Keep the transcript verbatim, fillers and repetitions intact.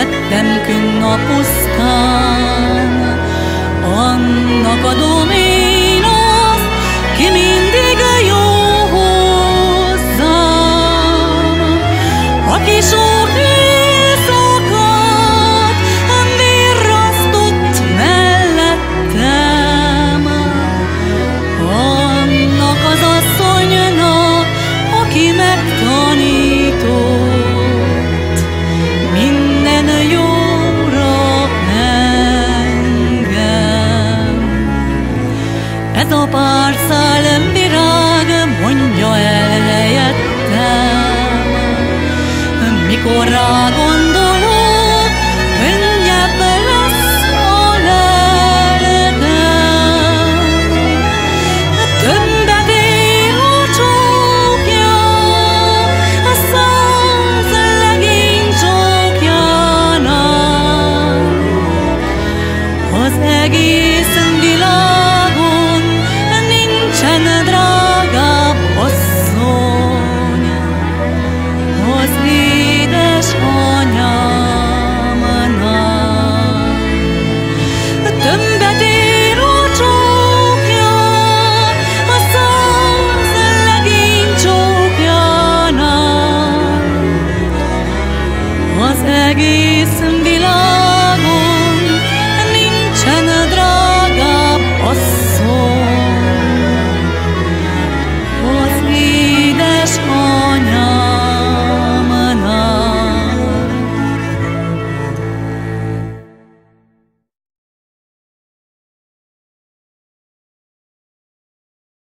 tettem künn a pusztán. Annak adom én azt, ki mindig jó hozzám, aki sok éjszakát virrasztott mellettem. Annak az asszonynak, aki megtanított minden jóra engem. Ez a pár szál virág mondja el helyettem, mikor rá gondolok, könnyebb lesz a lelkem. Többet ér a csókja a száz legény csókjánál. Az egész világon nincsen drágább asszony az édesanyámnál. Többet ér a csókja a száz legény csókjánál. Az egész